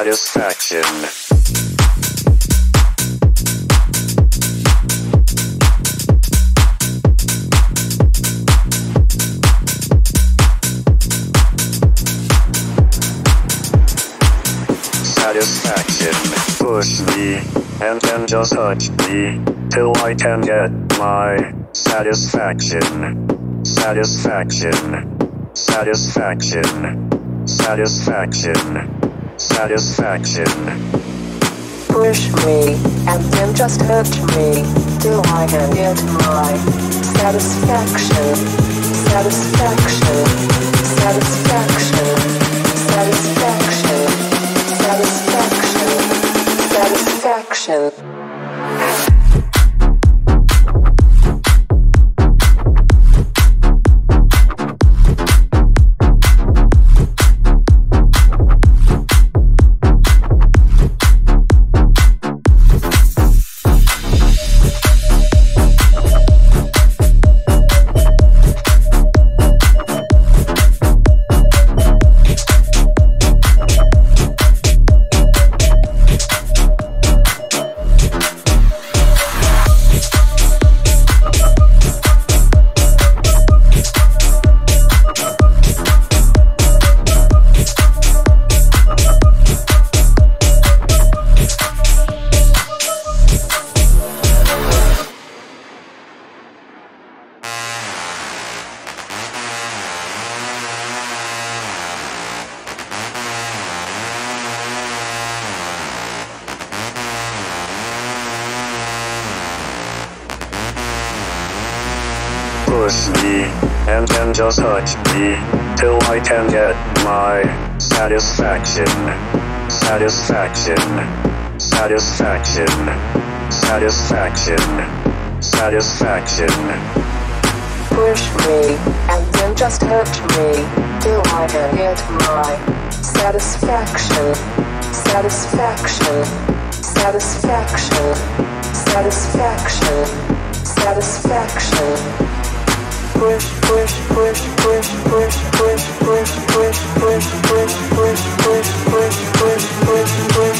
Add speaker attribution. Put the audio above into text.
Speaker 1: satisfaction. Satisfaction. Push me, and then just touch me, till I can get my satisfaction. Satisfaction. Satisfaction. Satisfaction. Satisfaction.
Speaker 2: Push me, and then just hurt me, till I can get my satisfaction. Satisfaction. Satisfaction. Satisfaction. Satisfaction. Satisfaction.
Speaker 1: Push me, and then just touch me, till I can get my satisfaction. Satisfaction. Satisfaction. Satisfaction. Satisfaction.
Speaker 2: Push me, and then just hurt me, till I can get my satisfaction. Satisfaction. Satisfaction. Satisfaction. Satisfaction. Push, push, push, push, push, push, push, push, push, push, push, push, push, push, push, push.